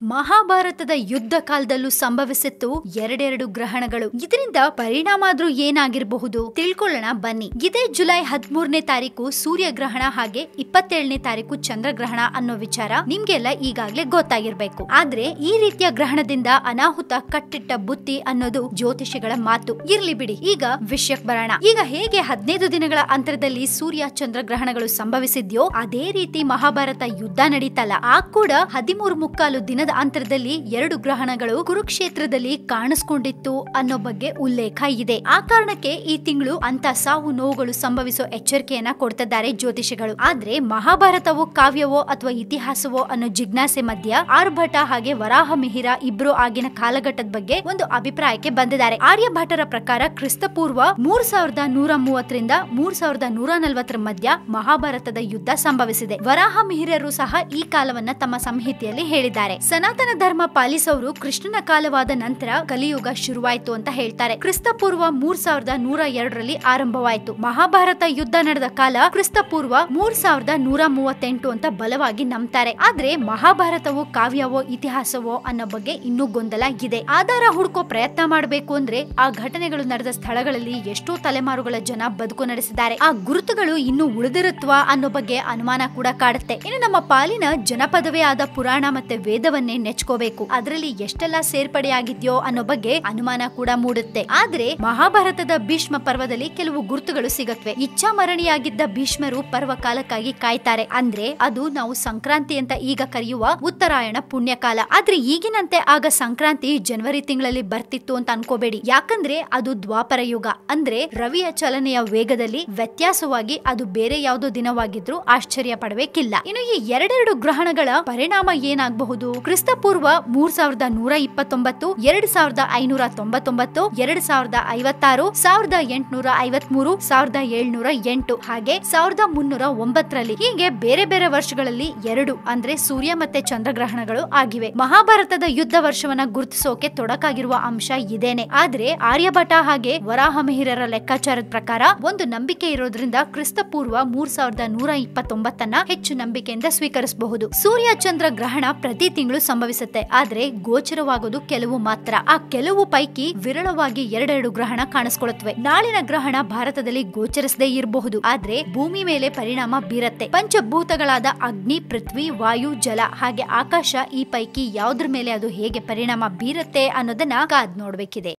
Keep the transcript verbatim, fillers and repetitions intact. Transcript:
ಮಹಾಭಾರತದ ಯುದ್ಧ ಕಾಲದಲ್ಲೂ ಸಂಭವಿಸಿತ್ತು ಎರಡೆರಡು ಗ್ರಹಣಗಳು. ಇದರಿಂದ ಪರಿಣಾಮ ಆದ್ರೂ ಏನಾಗಿರಬಹುದು ತಿಳ್ಕೊಳ್ಳೋಣ ಬನ್ನಿ. ಇದೇ ಜುಲೈ ಹದಿಮೂರನೇ ತಾರೀಕು ಸೂರ್ಯಗ್ರಹಣ ಹಾಗೆ ಇಪ್ಪತ್ತೇಳನೇ ತಾರೀಕು ಚಂದ್ರಗ್ರಹಣ ಅನ್ನೋ ವಿಚಾರ ನಿಮ್ಗೆಲ್ಲ ಈಗಾಗ್ಲೇ ಗೊತ್ತಾಗಿರ್ಬೇಕು. ಆದ್ರೆ ಈ ರೀತಿಯ ಗ್ರಹಣದಿಂದ ಅನಾಹುತ ಕಟ್ಟಿಟ್ಟ ಬುತ್ತಿ ಅನ್ನೋದು ಜ್ಯೋತಿಷಿಗಳ ಮಾತು. ಇರ್ಲಿ ಬಿಡಿ, ಈಗ ವಿಷಯಕ್ಕೆ ಬರೋಣ. ಈಗ ಹೇಗೆ ಹದಿನೈದು ದಿನಗಳ ಅಂತರದಲ್ಲಿ ಸೂರ್ಯ ಚಂದ್ರಗ್ರಹಣಗಳು ಸಂಭವಿಸಿದ್ಯೋ ಅದೇ ರೀತಿ ಮಹಾಭಾರತ ಯುದ್ಧ ನಡೀತಲ್ಲ, ಆ ಕೂಡ ಹದಿಮೂರು ಮುಕ್ಕಾಲು ದಿನದ ಅಂತರದಲ್ಲಿ ಎರಡು ಗ್ರಹಣಗಳು ಕುರುಕ್ಷೇತ್ರದಲ್ಲಿ ಕಾಣಿಸ್ಕೊಂಡಿತ್ತು ಅನ್ನೋ ಬಗ್ಗೆ ಉಲ್ಲೇಖ ಇದೆ. ಆ ಕಾರಣಕ್ಕೆ ಈ ತಿಂಗಳು ಅಂತ ಸಾವು ನೋವುಗಳು ಸಂಭವಿಸೋ ಎಚ್ಚರಿಕೆಯನ್ನ ಕೊಡ್ತಿದ್ದಾರೆ ಜ್ಯೋತಿಷಿಗಳು. ಆದ್ರೆ ಮಹಾಭಾರತವೋ ಕಾವ್ಯವೋ ಅಥವಾ ಇತಿಹಾಸವೋ ಅನ್ನೋ ಜಿಜ್ಞಾಸೆ ಮಧ್ಯ ಆರ್ಭಟ ಹಾಗೆ ವರಾಹ ಮಿಹಿರ ಇಬ್ರು ಆಗಿನ ಕಾಲಘಟ್ಟದ ಬಗ್ಗೆ ಒಂದು ಅಭಿಪ್ರಾಯಕ್ಕೆ ಬಂದಿದ್ದಾರೆ. ಆರ್ಯಭಟರ ಪ್ರಕಾರ ಕ್ರಿಸ್ತಪೂರ್ವ ಮೂರ್ ಸಾವಿರದ ನೂರ ಮೂವತ್ತರಿಂದ ಮೂರ್ ಸಾವಿರದ ನೂರ ನಲವತ್ತರ ಮಧ್ಯ ಮಹಾಭಾರತದ ಯುದ್ಧ ಸಂಭವಿಸಿದೆ. ವರಾಹ ಮಿಹಿರರು ಸಹ ಈ ಕಾಲವನ್ನ ತಮ್ಮ ಸಂಹಿತೆಯಲ್ಲಿ ಹೇಳಿದ್ದಾರೆ. ಸನಾತನ ಧರ್ಮ ಪಾಲಿಸೋರು ಕೃಷ್ಣನ ಕಾಲವಾದ ನಂತರ ಕಲಿಯುಗ ಶುರುವಾಯಿತು ಅಂತ ಹೇಳ್ತಾರೆ. ಕ್ರಿಸ್ತಪೂರ್ವ ಮೂರ್ ಸಾವಿರದ ನೂರ ಎರಡರಲ್ಲಿ ಆರಂಭವಾಯಿತು. ಮಹಾಭಾರತ ಯುದ್ಧ ನಡೆದ ಕಾಲ ಕ್ರಿಸ್ತಪೂರ್ವ ಮೂರ್ ಸಾವಿರದ ನೂರ ಮೂವತ್ತೆಂಟು ಅಂತ ಬಲವಾಗಿ ನಂಬ್ತಾರೆ. ಆದ್ರೆ ಮಹಾಭಾರತವು ಕಾವ್ಯವೋ ಇತಿಹಾಸವೋ ಅನ್ನೋ ಬಗ್ಗೆ ಇನ್ನೂ ಗೊಂದಲ ಇದೆ. ಆಧಾರ ಹುಡುಕೋ ಪ್ರಯತ್ನ ಮಾಡಬೇಕು ಅಂದ್ರೆ ಆ ಘಟನೆಗಳು ನಡೆದ ಸ್ಥಳಗಳಲ್ಲಿ ಎಷ್ಟೋ ತಲೆಮಾರುಗಳ ಜನ ಬದುಕು ನಡೆಸಿದ್ದಾರೆ. ಆ ಗುರುತುಗಳು ಇನ್ನೂ ಉಳಿದಿರುತ್ತವಾ ಅನ್ನೋ ಬಗ್ಗೆ ಅನುಮಾನ ಕೂಡ ಕಾಡುತ್ತೆ. ಇನ್ನು ನಮ್ಮ ಪಾಲಿನ ಜನಪದವೇ ಆದ ಪುರಾಣ ಮತ್ತೆ ವೇದವನ್ನೇ ನೆಚ್ಕೋಬೇಕು. ಅದರಲ್ಲಿ ಎಷ್ಟೆಲ್ಲ ಸೇರ್ಪಡೆಯಾಗಿದ್ಯೋ ಅನ್ನೋ ಬಗ್ಗೆ ಅನುಮಾನ ಕೂಡ ಮೂಡುತ್ತೆ. ಆದ್ರೆ ಮಹಾಭಾರತದ ಭೀಷ್ಮ ಪರ್ವದಲ್ಲಿ ಕೆಲವು ಗುರುತುಗಳು ಸಿಗತ್ವೆ. ಇಚ್ಛಾಮರಣಿಯಾಗಿದ್ದ ಭೀಷ್ಮರು ಪರ್ವ ಕಾಲಕ್ಕಾಗಿ ಕಾಯ್ತಾರೆ. ಅಂದ್ರೆ ಅದು ನಾವು ಸಂಕ್ರಾಂತಿ ಅಂತ ಈಗ ಕರೆಯುವ ಉತ್ತರಾಯಣ ಪುಣ್ಯಕಾಲ. ಆದ್ರೆ ಈಗಿನಂತೆ ಆಗ ಸಂಕ್ರಾಂತಿ ಜನವರಿ ತಿಂಗಳಲ್ಲಿ ಬರ್ತಿತ್ತು ಅಂತ ಅನ್ಕೋಬೇಡಿ. ಯಾಕಂದ್ರೆ ಅದು ದ್ವಾಪರ ಯುಗ. ಅಂದ್ರೆ ರವಿಯ ಚಲನೆಯ ವೇಗದಲ್ಲಿ ವ್ಯತ್ಯಾಸವಾಗಿ ಅದು ಬೇರೆ ಯಾವುದೋ ದಿನವಾಗಿದ್ರು ಆಶ್ಚರ್ಯ ಪಡಬೇಕಿಲ್ಲ. ಇನ್ನು ಈ ಎರಡೆರಡು ಗ್ರಹಣಗಳ ಪರಿಣಾಮ ಏನಾಗಬಹುದು? ಕ್ರಿಸ್ತಪೂರ್ವ ಮೂರ್ ಸಾವಿರದ ನೂರ ಇಪ್ಪತ್ತೊಂಬತ್ತು, ಎರಡ್ ಸಾವಿರದ ಐನೂರ ತೊಂಬತ್ತೊಂಬತ್ತು, ಎರಡ್ ಸಾವಿರದ ಐವತ್ತಾರು, ಸಾವಿರದ ಎಂಟುನೂರ ಐವತ್ಮೂರು, ಸಾವಿರದ ಏಳ್ನೂರ ಎಂಟು ಹಾಗೆ ಸಾವಿರದ ಮುನ್ನೂರ ಒಂಬತ್ತರಲ್ಲಿ ಹೀಗೆ ಬೇರೆ ಬೇರೆ ವರ್ಷಗಳಲ್ಲಿ ಎರಡು ಅಂದ್ರೆ ಸೂರ್ಯ ಮತ್ತೆ ಚಂದ್ರಗ್ರಹಣಗಳು ಆಗಿವೆ. ಮಹಾಭಾರತದ ಯುದ್ಧ ವರ್ಷವನ್ನ ಗುರುತಿಸೋಕೆ ತೊಡಕಾಗಿರುವ ಅಂಶ ಇದೇನೆ. ಆದ್ರೆ ಆರ್ಯಭಟ ಹಾಗೆ ವರಾಹ ಮಿಹಿರರ ಲೆಕ್ಕಾಚಾರದ ಪ್ರಕಾರ ಒಂದು ನಂಬಿಕೆ ಇರೋದ್ರಿಂದ ಕ್ರಿಸ್ತಪೂರ್ವ ಮೂರ್ ಸಾವಿರದ ನೂರ ಇಪ್ಪತ್ತೊಂಬತ್ತನ್ನ ಹೆಚ್ಚು ನಂಬಿಕೆಯಿಂದ ಸ್ವೀಕರಿಸಬಹುದು. ಸೂರ್ಯ ಚಂದ್ರ ಗ್ರಹಣ ಪ್ರತಿ ತಿಂಗಳು ಸಂಭವಿಸುತ್ತೆ. ಆದ್ರೆ ಗೋಚರವಾಗೋದು ಕೆಲವು ಮಾತ್ರ. ಆ ಕೆಲವು ಪೈಕಿ ವಿರಳವಾಗಿ ಎರಡೆರಡು ಗ್ರಹಣ ಕಾಣಿಸ್ಕೊಳ್ಳುತ್ತವೆ. ನಾಳಿನ ಗ್ರಹಣ ಭಾರತದಲ್ಲಿ ಗೋಚರಿಸದೇ ಇರಬಹುದು, ಆದ್ರೆ ಭೂಮಿ ಮೇಲೆ ಪರಿಣಾಮ ಬೀರತ್ತೆ. ಪಂಚಭೂತಗಳಾದ ಅಗ್ನಿ, ಪೃಥ್ವಿ, ವಾಯು, ಜಲ ಹಾಗೆ ಆಕಾಶ, ಈ ಪೈಕಿ ಯಾವುದ್ರ ಮೇಲೆ ಅದು ಹೇಗೆ ಪರಿಣಾಮ ಬೀರತ್ತೆ ಅನ್ನೋದನ್ನ ಕಾದ್ ನೋಡ್ಬೇಕಿದೆ.